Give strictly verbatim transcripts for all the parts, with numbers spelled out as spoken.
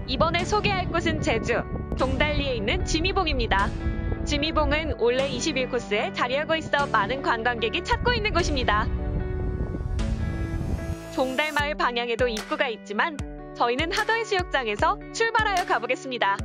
이번에 소개할 곳은 제주 종달리에 있는 지미봉입니다. 지미봉은 올해 이십일 코스에 자리하고 있어 많은 관광객이 찾고 있는 곳입니다. 종달마을 방향에도 입구가 있지만 저희는 하도해수욕장에서 출발하여 가보겠습니다.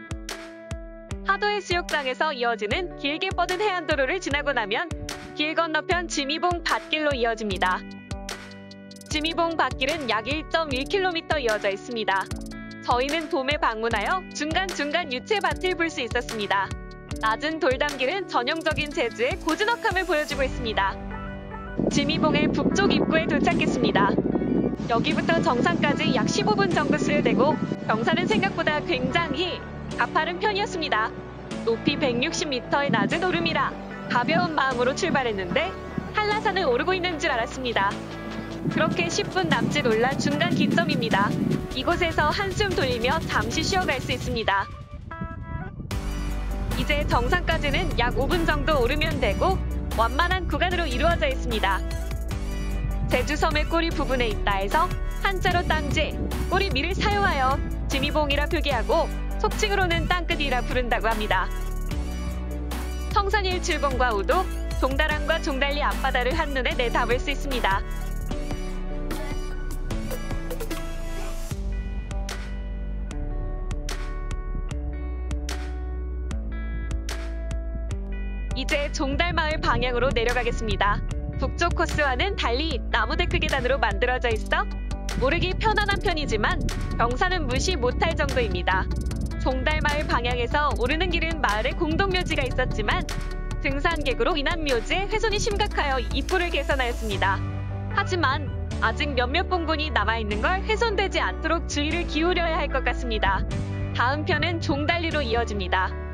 하도해수욕장에서 이어지는 길게 뻗은 해안도로를 지나고 나면 길 건너편 지미봉 밭길로 이어집니다. 지미봉 밭길은 약 일 점 일 킬로미터 이어져 있습니다. 저희는 봄에 방문하여 중간중간 유채밭을 볼 수 있었습니다. 낮은 돌담길은 전형적인 제주의 고즈넉함을 보여주고 있습니다. 지미봉의 북쪽 입구에 도착했습니다. 여기부터 정상까지 약 십오 분 정도 소요되고 경사는 생각보다 굉장히 가파른 편이었습니다. 높이 백육십 미터의 낮은 오름이라 가벼운 마음으로 출발했는데 한라산을 오르고 있는 줄 알았습니다. 그렇게 십 분 남짓 올라 중간 기점입니다. 이곳에서 한숨 돌리며 잠시 쉬어갈 수 있습니다. 이제 정상까지는 약 오 분 정도 오르면 되고 완만한 구간으로 이루어져 있습니다. 제주섬의 꼬리 부분에 있다 해서 한자로 땅지, 꼬리미를 사용하여 지미봉이라 표기하고 속칭으로는 땅끝이라 부른다고 합니다. 청산일출봉과 우도, 종다랑과 종달리 앞바다를 한눈에 내다볼 수 있습니다. 이제 종달마을 방향으로 내려가겠습니다. 북쪽 코스와는 달리 나무데크 계단으로 만들어져 있어 오르기 편안한 편이지만 경사는 무시 못할 정도입니다. 종달마을 방향에서 오르는 길은 마을에 공동묘지가 있었지만 등산객으로 인한 묘지의 훼손이 심각하여 입구를 개선하였습니다. 하지만 아직 몇몇 봉분이 남아있는 걸 훼손되지 않도록 주의를 기울여야 할 것 같습니다. 다음 편은 종달리로 이어집니다.